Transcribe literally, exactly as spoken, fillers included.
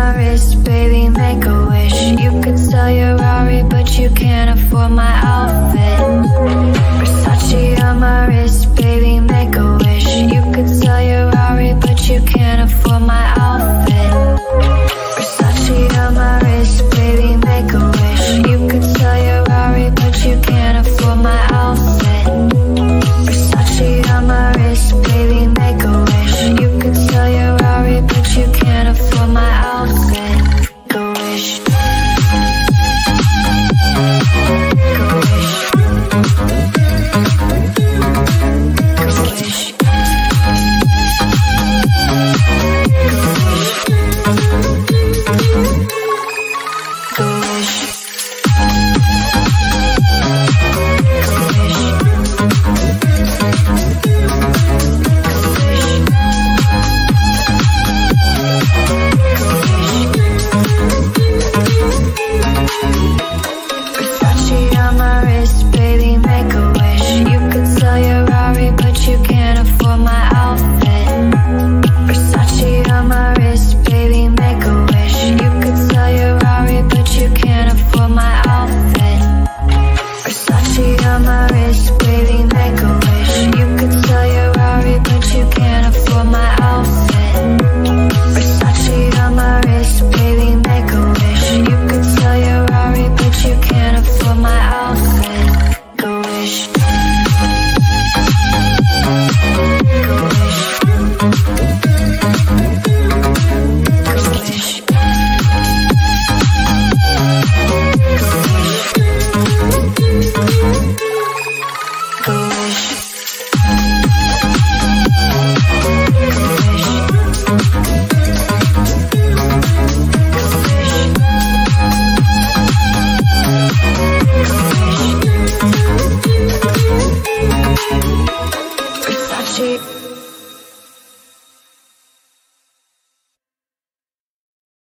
my wrist, baby, make a wish. You could sell your Rari, but you can't afford my outfit. Versace on my wrist, baby, make a wish. You could sell your Rari, but you can't afford my outfit.